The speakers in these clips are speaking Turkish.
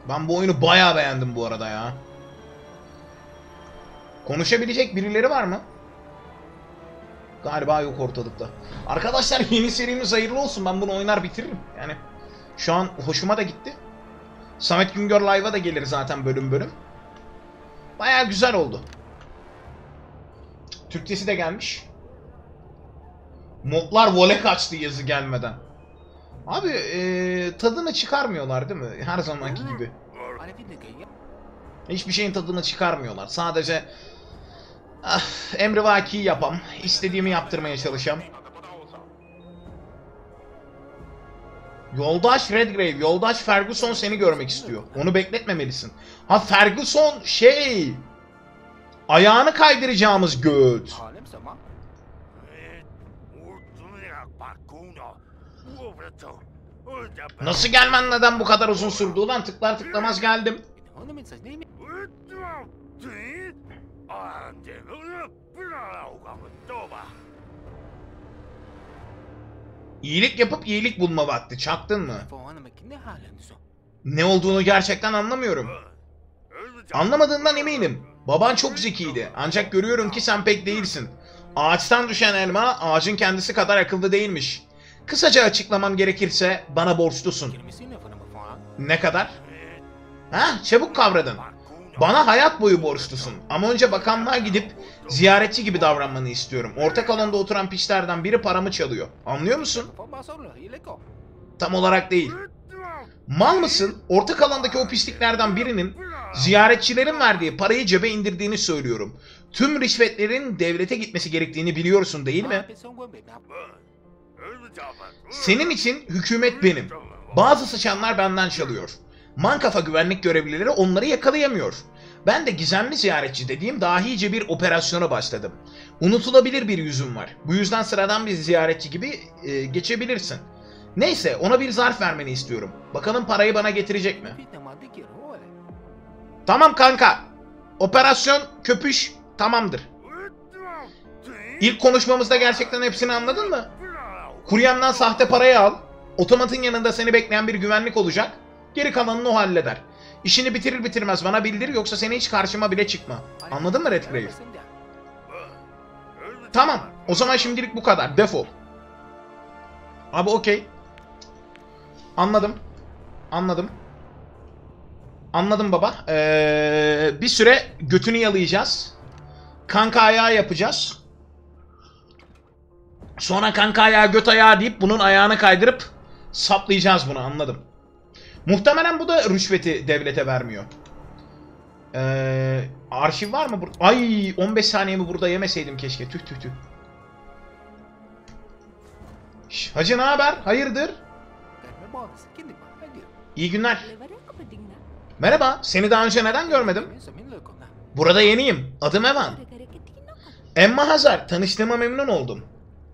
Ben bu oyunu bayağı beğendim bu arada ya. Konuşabilecek birileri var mı? Galiba yok ortalıkta. Arkadaşlar yeni serimiz hayırlı olsun. Ben bunu oynar bitiririm. Yani şu an hoşuma da gitti. Samet Güngör Live'a da gelir zaten bölüm bölüm. Bayağı güzel oldu. Türkçesi de gelmiş. Modlar vole kaçtı yazı gelmeden. Abi tadını çıkarmıyorlar değil mi? Her zamanki gibi. Hiçbir şeyin tadını çıkarmıyorlar. Sadece emrivaki yapam. İstediğimi yaptırmaya çalışam. Yoldaş Redgrave, yoldaş Ferguson seni görmek istiyor. Onu bekletmemelisin. Ha Ferguson şey... Ayağını kaydıracağımız göt. Nasıl gelmen neden bu kadar uzun sürdü ulan? Tıklar tıklamaz geldim. İyilik yapıp iyilik bulma vakti. Çaktın mı? Ne olduğunu gerçekten anlamıyorum. Anlamadığından eminim. Baban çok zekiydi. Ancak görüyorum ki sen pek değilsin. Ağaçtan düşen elma ağacın kendisi kadar akıllı değilmiş. Kısaca açıklamam gerekirse bana borçlusun. Ne kadar? Ha, çabuk kavradın. Bana hayat boyu borçlusun. Ama önce bakanlığa gidip ziyaretçi gibi davranmanı istiyorum. Orta alanda oturan piçlerden biri paramı çalıyor. Anlıyor musun? Tam olarak değil. Mal mısın? Orta alandaki o pisliklerden birinin ziyaretçilerin verdiği parayı cebe indirdiğini söylüyorum. Tüm rişvetlerin devlete gitmesi gerektiğini biliyorsun değil mi? Senin için hükümet benim. Bazı sıçanlar benden çalıyor. Mankafa güvenlik görevlileri onları yakalayamıyor. Ben de gizemli ziyaretçi dediğim dahice bir operasyona başladım. Unutulabilir bir yüzüm var. Bu yüzden sıradan bir ziyaretçi gibi geçebilirsin. Neyse ona bir zarf vermeni istiyorum. Bakalım parayı bana getirecek mi? Tamam kanka. Operasyon köpüş tamamdır. İlk konuşmamızda gerçekten hepsini anladın mı? Kuryemden sahte parayı al. Otomatın yanında seni bekleyen bir güvenlik olacak. Geri kalanını o halleder. İşini bitirir bitirmez bana bildir yoksa seni hiç karşıma bile çıkma. Anladın mı Redgrave? Tamam. O zaman şimdilik bu kadar. Defol. Abi okey. Anladım. Anladım. Anladım baba. Bir süre götünü yalayacağız. Kanka ayağı yapacağız. Sonra kanka ayağı göt ayağı deyip bunun ayağını kaydırıp saplayacağız bunu, anladım. Muhtemelen bu da rüşveti devlete vermiyor. Arşiv var mı burada? Ay 15 saniyemi burada yemeseydim keşke. Tüh tüh tüh. Şş, hacı ne haber? Hayırdır? İyi günler. Merhaba. Seni daha önce neden görmedim? Burada yeniyim. Adım Evan. Emma Hazar. Tanıştığıma memnun oldum.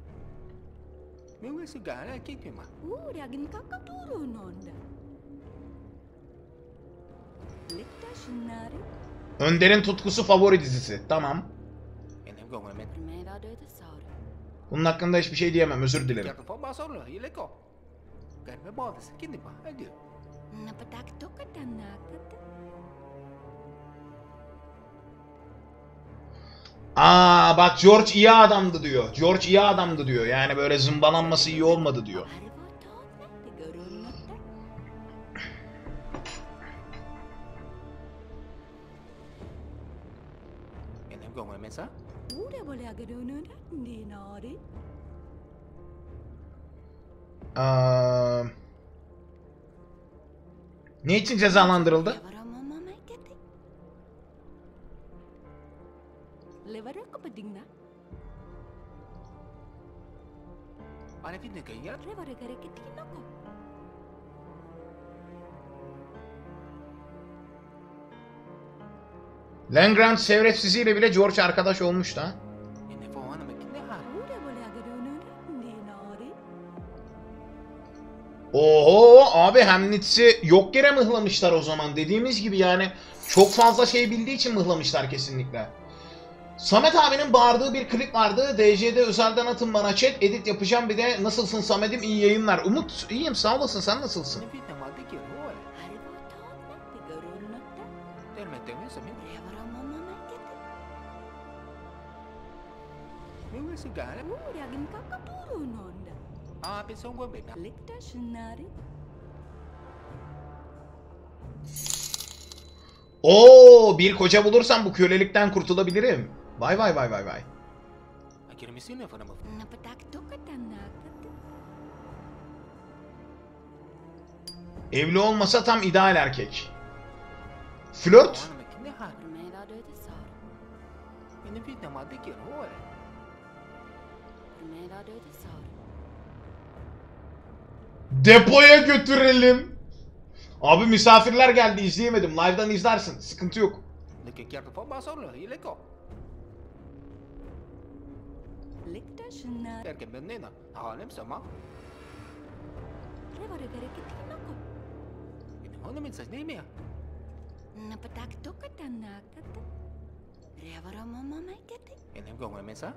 Önder'in tutkusu favori dizisi. Tamam. Bunun hakkında hiçbir şey diyemem. Özür dilerim. Aa bak George iyi adamdı diyor. George iyi adamdı diyor. Yani böyle zımbalanması iyi olmadı diyor. Ne için cezalandırıldı? Langrand şerefsiziyle bile George arkadaş olmuştu ha. Oho abi Hamlet'i yok yere mıhlamışlar o zaman. Dediğimiz gibi yani çok fazla şey bildiği için mıhlamışlar kesinlikle. Samet abinin bağırdığı bir klip vardı. DC'de özelden atın bana chat. Edit yapacağım bir de nasılsın Samet'im iyi yayınlar. Umut iyiyim sağ olasın sen nasılsın? Termettömyys minun. Revaramamamaikete. Minun sigara. Uudagin kakapurunonda. Abi son gue beda. Likta şınari. Oo, bir koca bulursam bu kölelikten kurtulabilirim. Vay vay vay vay vay. Akhirnya mesin apa nama? Napatak tukatanakat. Evli olmasa tam ideal erkek. Flört? Ne hal? Permeda döde sar. Ini bir nama dikir o. Permeda döde sar. Depoya götürelim. Abi misafirler geldi, izleyemedim. Live'dan izlersin. Sıkıntı yok. Leke kert på bara solo, i leko. Likta şınari. Erken ben nena. Halim sama. Revarekerekitinoko. Ini mana min sas nemi ya? Napatak tukatanakat. Revaramamamaikete. Ini gue mau mesa.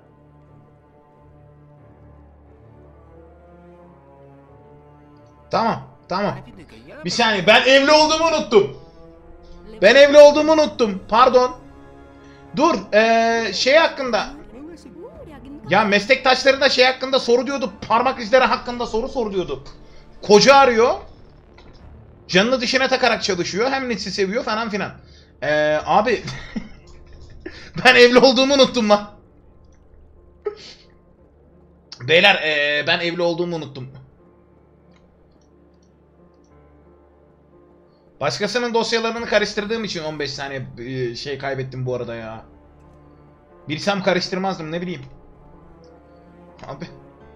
Tamam, tamam. Bir saniye, ben evli olduğumu unuttum. Ben evli olduğumu unuttum. Pardon. Dur, şey hakkında. Ya meslektaşlarına şey hakkında soru diyordu. Parmak izleri hakkında soru diyordu. Koca arıyor. Canını dişine takarak çalışıyor. Hem Nits'i seviyor falan filan. Abi. Ben evli olduğumu unuttum lan. Beyler, ben evli olduğumu unuttum. Başkasının dosyalarını karıştırdığım için 15 saniye şey kaybettim bu arada ya. Bilsem karıştırmazdım, ne bileyim. Abi.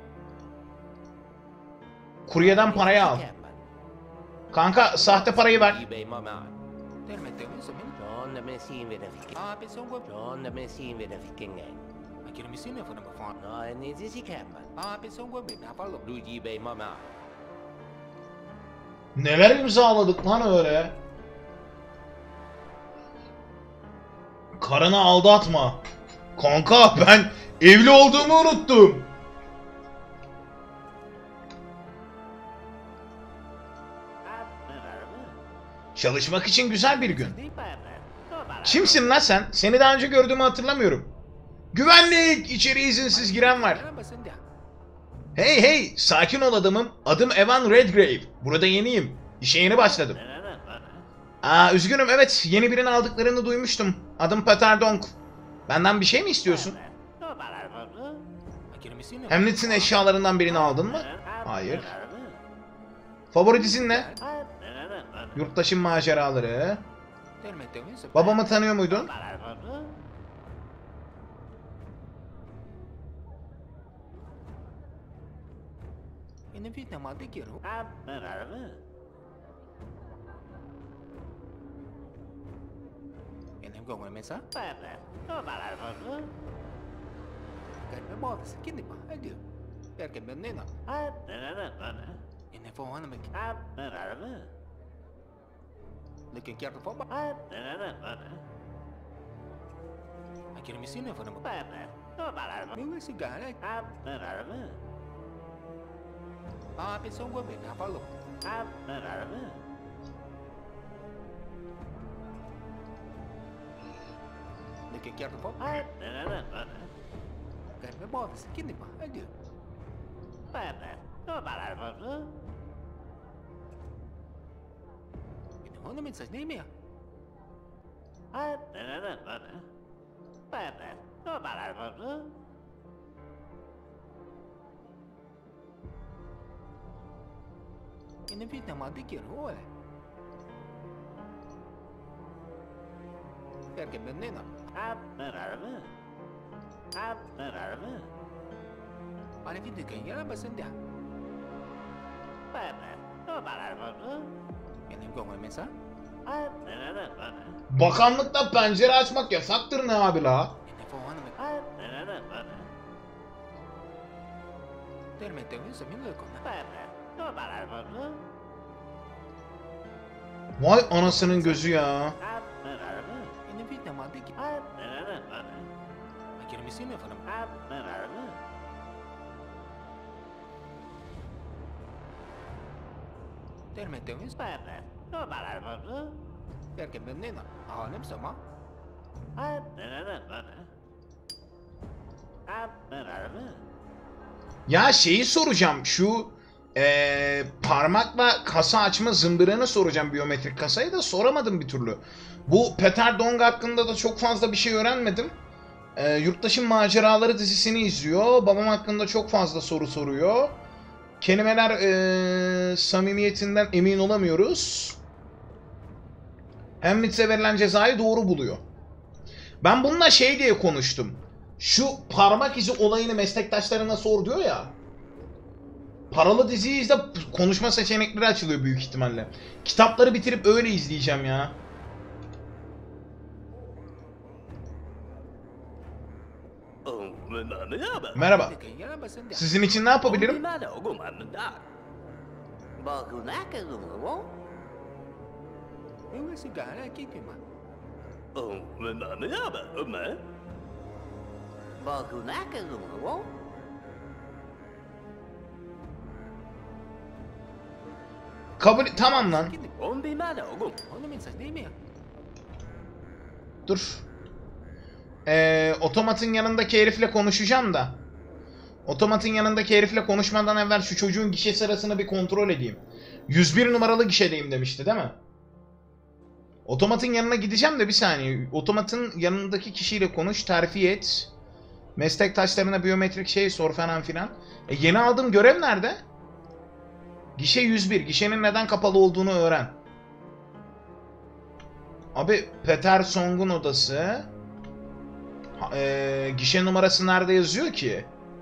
Kuryeden parayı al. Kanka sahte parayı ver. Termettömyys minun. John bensinverifiken. Abi son gue. John bensinverifiken. Akhirnya mesin apa nama? Fan. No, ini sih kamar. Abi son gue beda apa lo? Luigi Bey mama. Neler imzaladık lan öyle. Karını aldatma. Kanka ben evli olduğumu unuttum. Çalışmak için güzel bir gün. Kimsin lan sen? Seni daha önce gördüğümü hatırlamıyorum. Güvenlik! İçeri izinsiz giren var. Kenapa senja? Hey hey! Sakin ol adamım. Adım Evan Redgrave. Burada yeniyim. İşe yeni başladım. Üzgünüm, evet. Yeni birini aldıklarını duymuştum. Adım Peter Donk. Benden bir şey mi istiyorsun? Akhirnya mesin apa? Hamlet'in eşyalarından birini aldın mı? Hayır. Favori dizin ne? Yurttaşın maceraları. Termettömyys apa? Babamı tanıyor muydun? Ini bir nama dikir o. Ini gue mau mesa. Karena bawa segini mah aja. Erken ben nena. Ini får han mycket. Leke kert på bara. Akhirnya mesin apa nama? Minun sigara. Abi son gue beda apa lo? Leke kert på bara. Karena bawa segini mah aja. Ini mana min sas nemi ya? Ini bir nama dikir o. Erken ben nena. Ada video kayaknya apa senja? Ini gue mau mesa. Bakanlıkta pencere açmak yasaktır ne abi la? Ini får han mycket. Termettömyys minun lekona. Vay anasının gözü ya. Ini bir nama dikir. Akhirnya mesin apa nama? Termettömyys. Erken benena. Alem sama. Ya şeyi soracağım. Şu parmakla kasa açma zımbırını soracağım, biyometrik kasayı da soramadım bir türlü. Bu Peter Dong hakkında da çok fazla bir şey öğrenmedim. Yurttaşın Maceraları dizisini izliyor. Babam hakkında çok fazla soru soruyor. Kelimeler samimiyetinden emin olamıyoruz. Hamlet'e verilen cezayı doğru buluyor. Ben bununla şey diye konuştum. Şu parmak izi olayını meslektaşlarına sor diyor ya. Paralı diziyi izle, konuşma seçenekleri açılıyor büyük ihtimalle. Kitapları bitirip öyle izleyeceğim ya. Merhaba. Sizin için ne yapabilirim? Yung sigara kikima. Kabul... Tamam lan. Ano minsan di mi? Dur. Otomatın yanındaki herifle konuşacağım da. Otomatın yanındaki herifle konuşmadan evvel şu çocuğun gişe sırasını bir kontrol edeyim. 101 numaralı gişedeyim demişti değil mi? Otomatın yanına gideceğim de bir saniye. Otomatın yanındaki kişiyle konuş, terfi et. Meslektaşlarına biyometrik şey sor falan filan. Yeni aldığım görev nerede? Gişe 101. Gişenin neden kapalı olduğunu öğren. Abi Peter Song'un odası. Gişe numarası nerede yazıyor ki?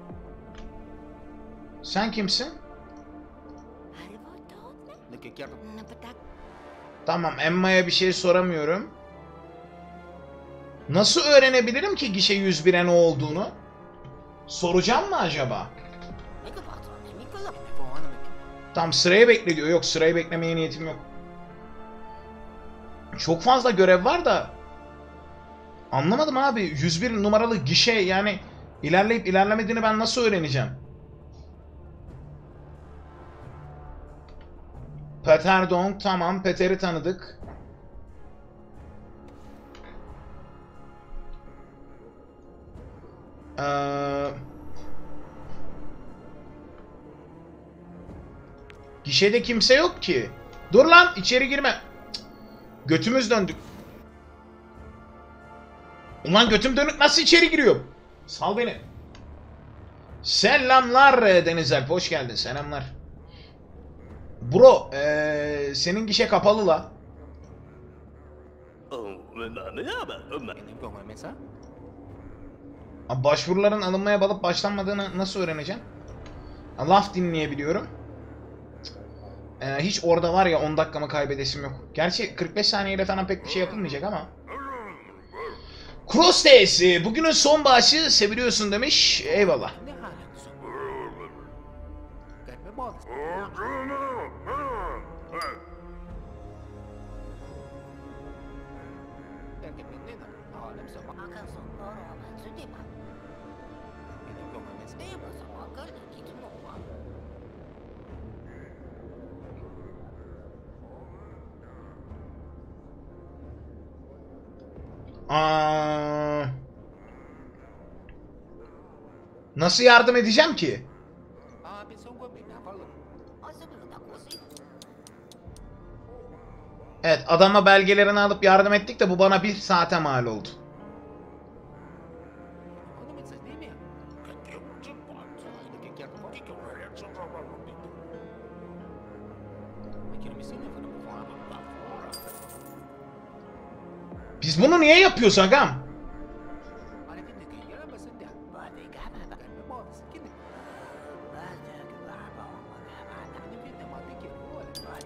Sen kimsin? Nagkikiyar. Napatak. Tamam, Emma'ya bir şey soramıyorum. Nasıl öğrenebilirim ki gişe 101'e ne olduğunu? Soracağım mı acaba? Tamam, sırayı bekle diyor. Yok, sırayı beklemeye niyetim yok. Çok fazla görev var da anlamadım abi. 101 numaralı gişe, yani ilerleyip ilerlemediğini ben nasıl öğreneceğim? Peter Dong, tamam, Peter'i tanıdık. Gişede kimse yok ki. Dur lan, içeri girme. Cık. Götümüz döndük. Ulan götüm dönük nasıl içeri giriyorum? Sal beni. Selamlar Deniz Alp, hoş geldin, selamlar. Bro, senin gişe kapalı la. Inim ko nga mensa. Abi başvuruların alınmaya balıp başlanmadığını nasıl öğreneceğim? Laf dinleyebiliyorum. Hiç orada var ya 10 dakikamı kaybedesim yok. Gerçi 45 saniyeyle falan pek bir şey yapılmayacak ama. Cross Days, bugünün son bağışı seviliyorsun demiş. Eyvallah. Ne halan so? Kahit may bonus. Erken benena. Alem sama. Inim ko nga mensa. Nasıl yardım edeceğim ki? Pinsong ko pinapalo. Evet, adama belgelerini alıp yardım ettik de bu bana 1 saate mal oldu. Ano minsan di mi? Nagkikiyar ko. Ay, kinamisin na ko na mo. Biz bunu niye yapıyoruz agam? Ano kini kaya ba sa dia? Kahit may bonus. Kini. Inim ko na matikir ko.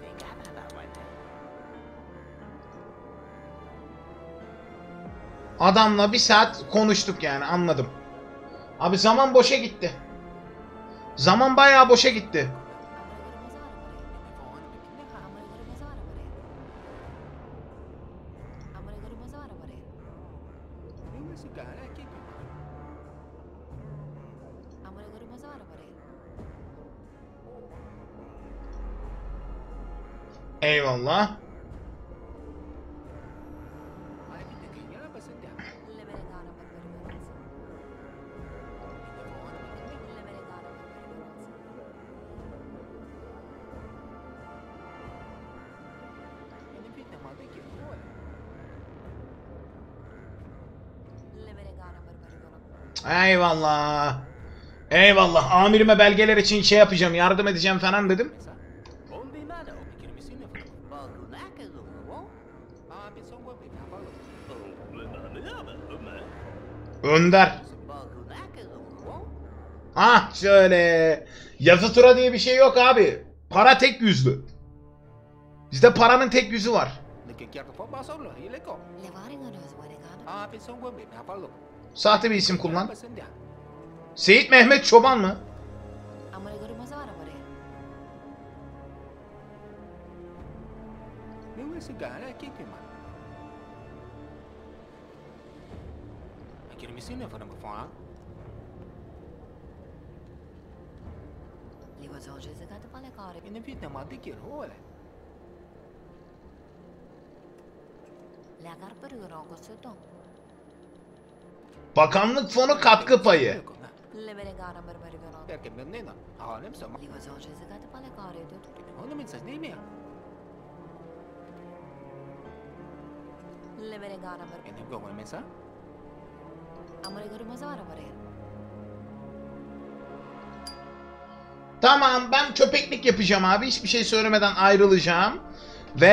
Adamla 1 saat konuştuk yani, anladım. Abi zaman boşa gitti. Zaman bayağı boşa gitti. Yung sigara kikima. Eyvallah. Eyvallah. Eyvallah. Amirime belgeler için şey yapacağım, yardım edeceğim falan dedim. Önder. Ah şöyle. Yazı tura diye bir şey yok abi. Para tek yüzlü. Bizde paranın tek yüzü var. Sahte bir isim kullan. Seyit Mehmet Çoban mı? Bakanlık fonu katkı payı. Tamam, ben köpeklik yapacağım abi. Hiçbir şey söylemeden ayrılacağım. Ve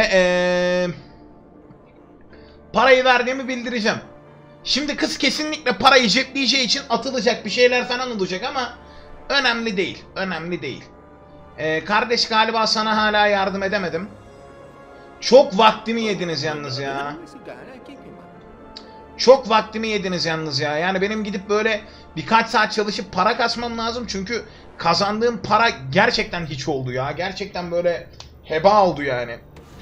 parayı verdiğimi bildireceğim. Şimdi kız kesinlikle parayı cepleyeceği için atılacak, bir şeyler falan olacak ama önemli değil. Önemli değil. Kardeş, galiba sana hala yardım edemedim. Çok vaktimi yediniz yalnız ya. Çok vaktimi yediniz yalnız ya. Yani benim gidip böyle birkaç saat çalışıp para kasmam lazım. Çünkü kazandığım para gerçekten hiç oldu ya. Gerçekten böyle heba oldu yani.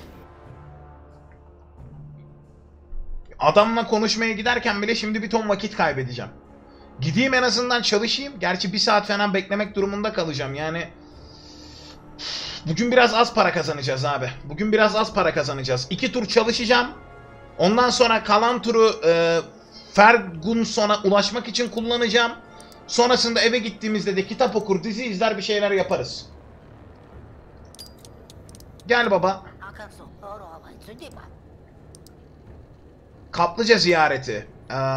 Adamla konuşmaya giderken bile şimdi bir ton vakit kaybedeceğim. Gideyim en azından çalışayım. Gerçi bir saat falan beklemek durumunda kalacağım. Yani bugün biraz az para kazanacağız abi. Bugün biraz az para kazanacağız. 2 tur çalışacağım. Ondan sonra kalan turu Ferguson'a ulaşmak için kullanacağım. Sonrasında eve gittiğimizde de kitap okur, dizi izler, bir şeyler yaparız. Gel baba. Kaplıca ziyareti.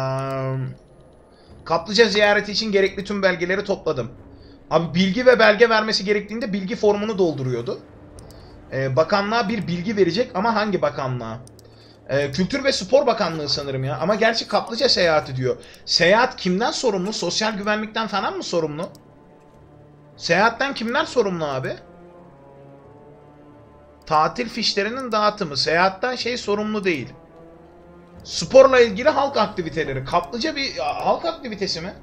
Kaplıca ziyareti için gerekli tüm belgeleri topladım. Abi bilgi ve belge vermesi gerektiğinde bilgi formunu dolduruyordu. Bakanlığa bir bilgi verecek ama hangi bakanlığa? Kültür ve Spor Bakanlığı sanırım ya. Ama gerçi kaplıca seyahati diyor. Seyahat kimden sorumlu? Sosyal güvenlikten falan mı sorumlu? Seyahatten kimler sorumlu abi? Tatil fişlerinin dağıtımı. Seyahatten şey sorumlu değil. Sporla ilgili halk aktiviteleri. Kaplıca bir halk aktivitesi mi?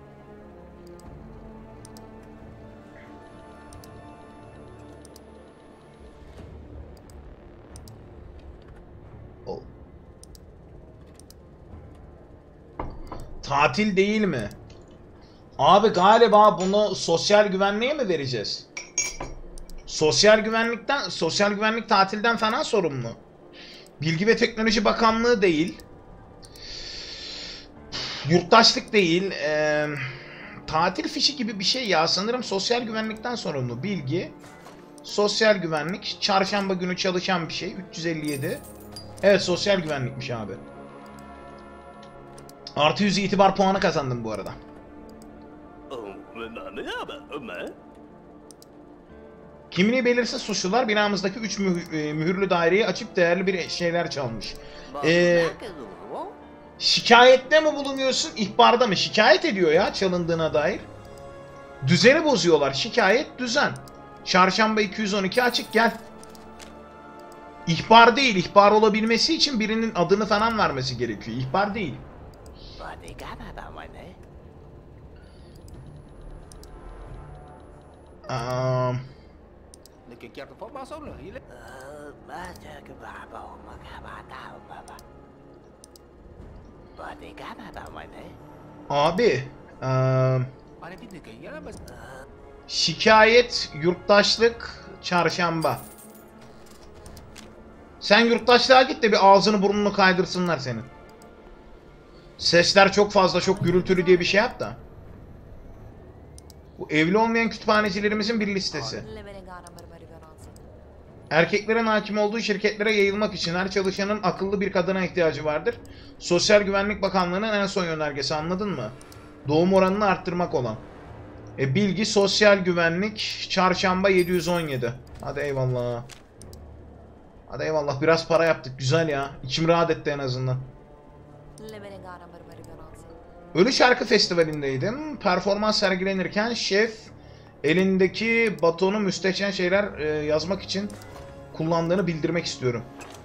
Tatil değil mi? Abi galiba bunu sosyal güvenliğe mi vereceğiz? Sosyal güvenlik tatilden falan sorumlu. Bilgi ve Teknoloji Bakanlığı değil. Yurttaşlık değil. Tatil fişi gibi bir şey ya. Sanırım sosyal güvenlikten sorumlu. Bilgi, sosyal güvenlik, çarşamba günü çalışan bir şey. 357. Evet, sosyal güvenlikmiş abi. Artı 100 itibar puanı kazandım bu arada. Kimliği belirsiz suçlular binamızdaki 3 mühürlü daireyi açıp değerli bir şeyler çalmış. Şikayette mi bulunuyorsun, ihbarda mı? Şikayet ediyor ya çalındığına dair. Düzeni bozuyorlar. Şikayet, düzen. Çarşamba 212 açık, gel. İhbar değil. İhbar olabilmesi için birinin adını falan vermesi gerekiyor. İhbar değil. Abi şikayet, yurttaşlık, çarşamba. Sen yurttaşlığa git de bir ağzını burnunu kaydırsınlar senin. Sesler çok fazla, çok gürültülü diye bir şey yap da. Bu evli olmayan kütüphanecilerimizin bir listesi. Erkeklerin hakim olduğu şirketlere yayılmak için her çalışanın akıllı bir kadına ihtiyacı vardır. Sosyal Güvenlik Bakanlığı'nın en son yönergesi, anladın mı? Doğum oranını arttırmak olan. Bilgi, sosyal güvenlik, çarşamba 717. Hadi eyvallah. Hadi eyvallah, biraz para yaptık, güzel ya. İçim rahat etti en azından. Ölü Şarkı Festivali'ndeydim. Performans sergilenirken şef elindeki batonu müstehcen şeyler yazmak için kullandığını bildirmek istiyorum.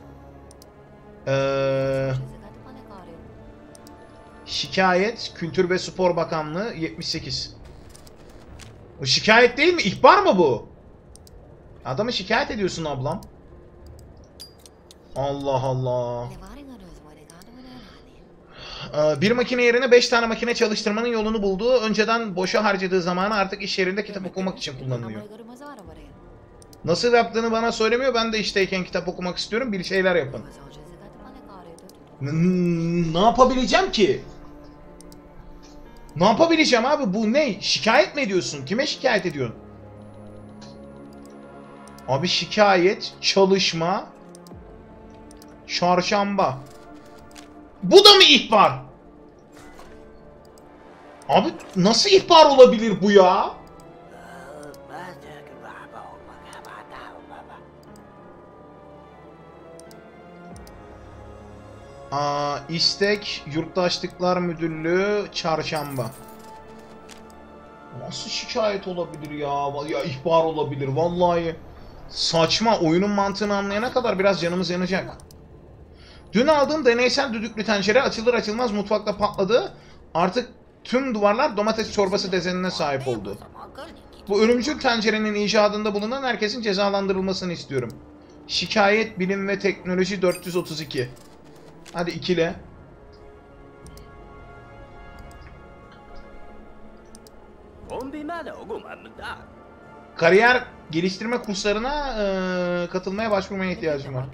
Şikayet Kültür ve Spor Bakanlığı 78. O şikayet değil mi? İhbar mı bu? Adamı şikayet ediyorsun ablam. Allah Allah. Bir makine yerine 5 tane makine çalıştırmanın yolunu buldu. Önceden boşa harcadığı zamanı artık iş yerinde kitap okumak için kullanılıyor. Nasıl yaptığını bana söylemiyor. Ben de işteyken kitap okumak istiyorum. Bir şeyler yapın. Ne yapabileceğim ki? Ne yapabileceğim abi? Bu ne? Şikayet mi ediyorsun? Kime şikayet ediyorsun? Abi şikayet, çalışma, çarşamba. Bu da mı ihbar? Abi nasıl ihbar olabilir bu ya? İstek Yurttaşlıklar Müdürlüğü çarşamba. Nasıl şikayet olabilir ya? Ya ihbar olabilir vallahi. Saçma, oyunun mantığını anlayana kadar biraz canımız yanacak. Dün aldığım deneysel düdüklü tencere açılır açılmaz mutfakta patladı. Artık tüm duvarlar domates çorbası desenine sahip oldu. Bu ölümcül tencerenin icadında bulunan herkesin cezalandırılmasını istiyorum. Şikayet Bilim ve Teknoloji 432. Hadi ikile. Kariyer geliştirme kurslarına katılmaya başvurmaya ihtiyacım var.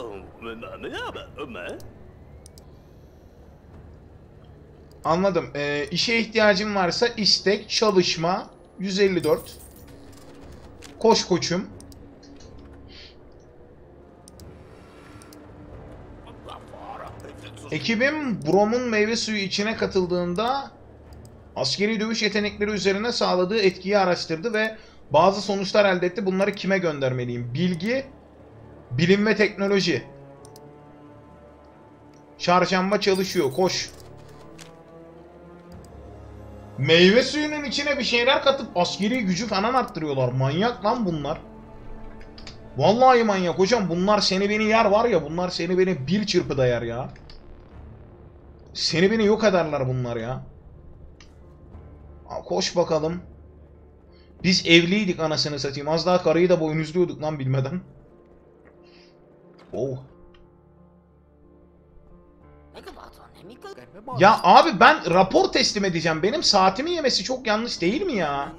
Anladım. İşe ihtiyacım varsa istek, çalışma, 154. Koş koçum. Ekibim Brom'un meyve suyu içine katıldığında askeri dövüş yetenekleri üzerine sağladığı etkiyi araştırdı ve bazı sonuçlar elde etti. Bunları kime göndermeliyim? Bilgi, Bilim ve Teknoloji. Çarşamba çalışıyor. Koş. Meyve suyunun içine bir şeyler katıp askeri gücü falan arttırıyorlar. Manyak lan bunlar. Vallahi manyak hocam. Bunlar seni beni yer var ya. Bunlar seni beni bir çırpıda yer ya. Seni beni yok ederler bunlar ya. Koş bakalım. Biz evliydik anasını satayım. Az daha karıyı da boynuzluyorduk lan bilmeden. Oh. Ya abi ben rapor teslim edeceğim. Benim saatimi yemesi çok yanlış değil mi ya?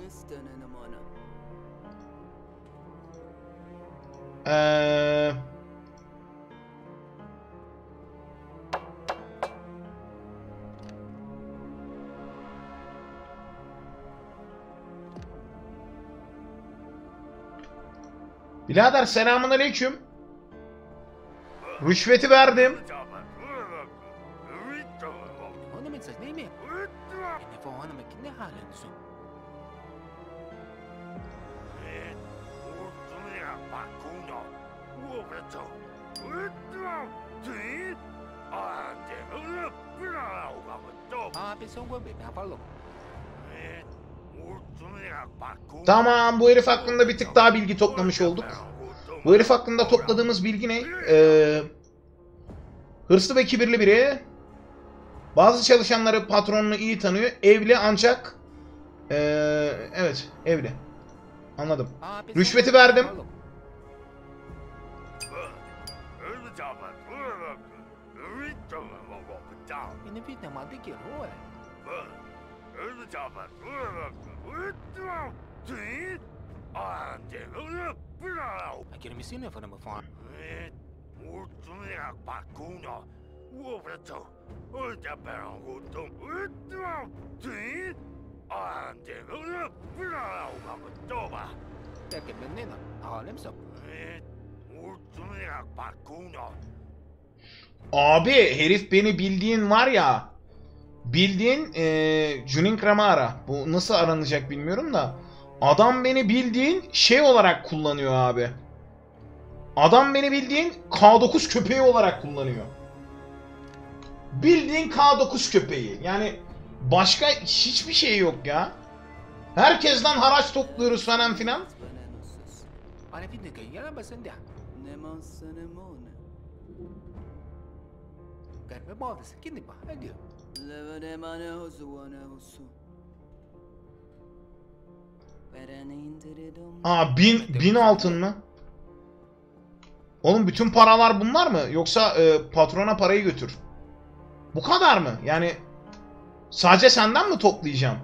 Birader selamünaleyküm. Rüşveti verdim. Tamam, bu herif hakkında bir tık daha bilgi toplamış olduk. Bu herif hakkında topladığımız bilgi ne? Hırslı ve kibirli biri. Bazı çalışanları patronunu iyi tanıyor. Evli ancak... evet, evli. Anladım. Rüşveti verdim. Abi herif beni bildiğin var ya. Bildiğin Junin Kramara. Bu nasıl aranacak bilmiyorum da. Adam beni bildiğin şey olarak kullanıyor abi. Adam beni bildiğin K9 köpeği olarak kullanıyor. Bildiğin K9 köpeği. Yani başka hiçbir şey yok ya. Herkesten haraç topluyoruz falan filan. Ana finne kayıya basın da. Gelme bağlısı kendi bak. Hadi. Aa 1000 altın mı? Oğlum bütün paralar bunlar mı? Yoksa patrona parayı götür. Bu kadar mı? Yani sadece senden mi toplayacağım?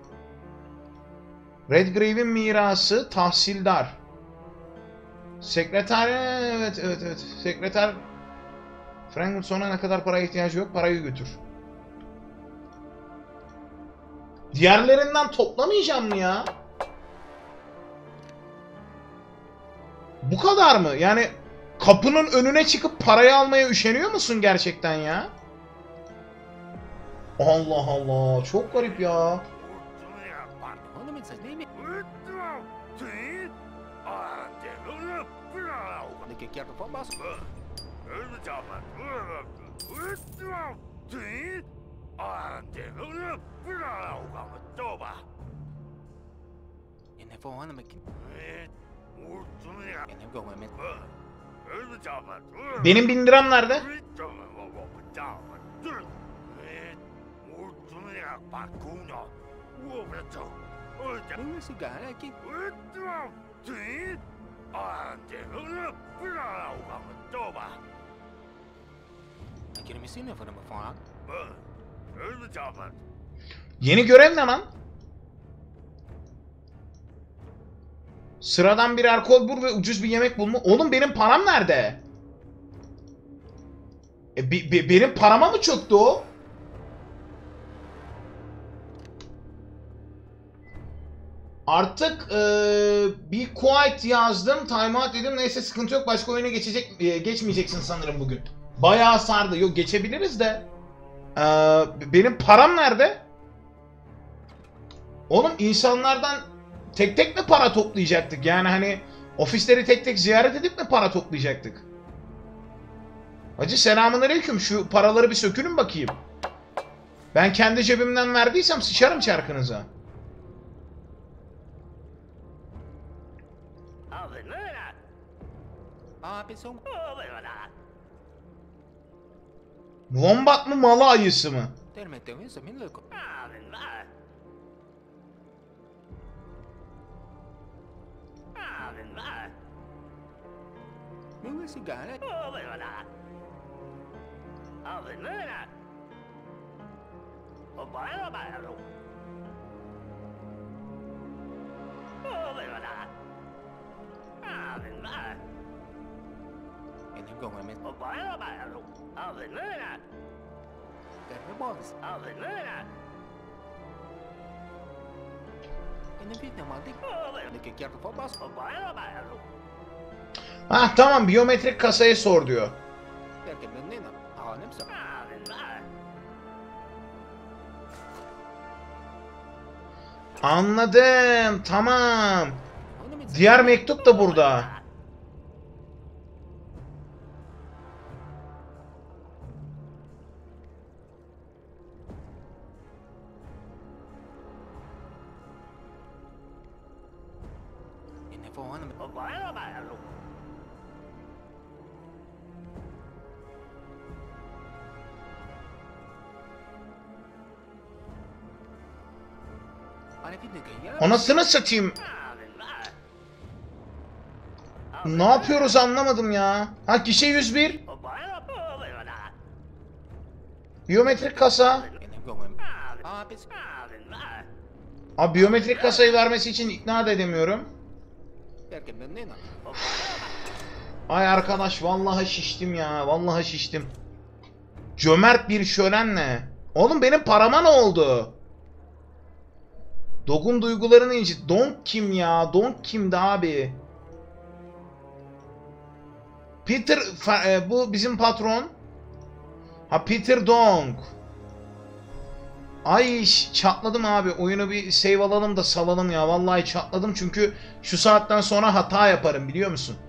Redgrave'in mirası tahsildar. Sekreter evet. Sekreter Frank'ın sonra ne kadar paraya ihtiyacı yok? Parayı götür. Diğerlerinden toplamayacağım mı ya? Bu kadar mı? Yani kapının önüne çıkıp parayı almaya üşeniyor musun gerçekten ya? Allah Allah, çok garip ya. Onu ben sen değil mi? Ne kekler falan bas. Ne falan mı ki? Ne gönlüm et. Benim 1000 liram nerede? Ne sigara ki? Girmişsin ne falan falan. Yeni görev ne lan? Sıradan bir alkol bul ve ucuz bir yemek bulma. Oğlum benim param nerede? Benim parama mı çöktü o? Artık bir quiet yazdım, timeout dedim. Neyse sıkıntı yok. Başka oyuna geçmeyeceksin sanırım bugün. Bayağı sardı. Yok geçebiliriz de. Benim param nerede? Oğlum insanlardan tek tek mi para toplayacaktık? Yani hani ofisleri tek tek ziyaret edip mi para toplayacaktık? Hacı selamünaleyküm. Şu paraları bir sökülün bakayım. Ben kendi cebimden verdiysem sıçarım çarkınıza. Abi son. Wombat mı malı ayısı mı? Termetteğin semin löko. Ne sigara? Ne gönlüm et. Gelme bağlısı. Ne fitne maldik. Ne kekler falan bas. Hah tamam, biyometrik kasayı sor diyor. Derken ben ne? Hanem sen. Anladım, tamam. Diğer mektup da burada. Ne falan mı? Ana fitne kayıya. Anasını satayım. Ne yapıyoruz anlamadım ya. Ha gişe 101. Biyometrik kasa. Ne gönlüm. Abi son. Abi biyometrik kasayı vermesi için ikna da edemiyorum. Derken ben ne? Ay arkadaş vallahi şiştim ya. Vallahi şiştim. Cömert bir şölenle. Oğlum benim parama ne oldu? Dog'un duygularını incit. Dong kim ya? Dong kimdi abi? Peter bu bizim patron. Ha Peter Dong. Ay çatladım abi. Oyunu bir save alalım da salalım ya. Vallahi çatladım çünkü şu saatten sonra hata yaparım biliyor musun?